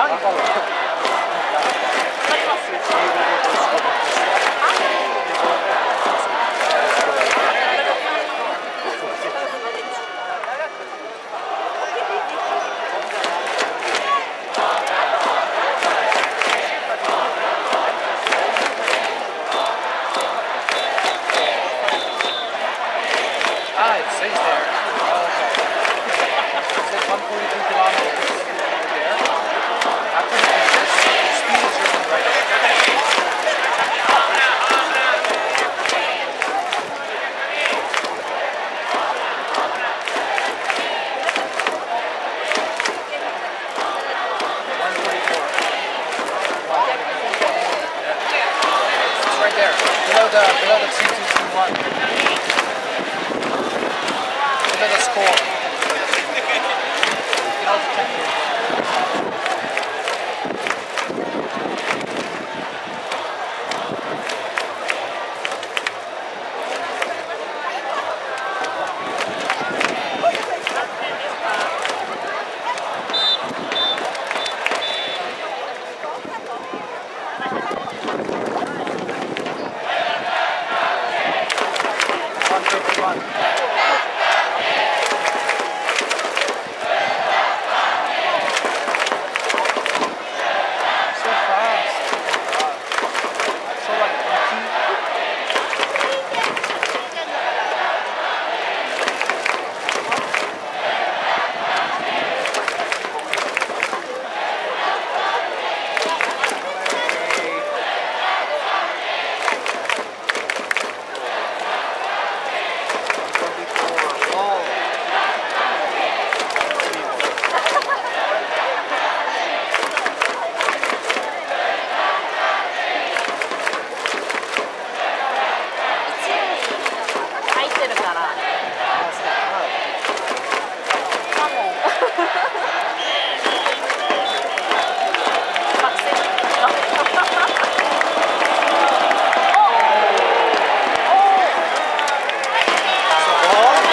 何かわかります Ah, it says there. Oh, okay. It says 142 kilometers right there. After the speed is written right there. It's right there, below the 2221. Look at the score. Get all the technique.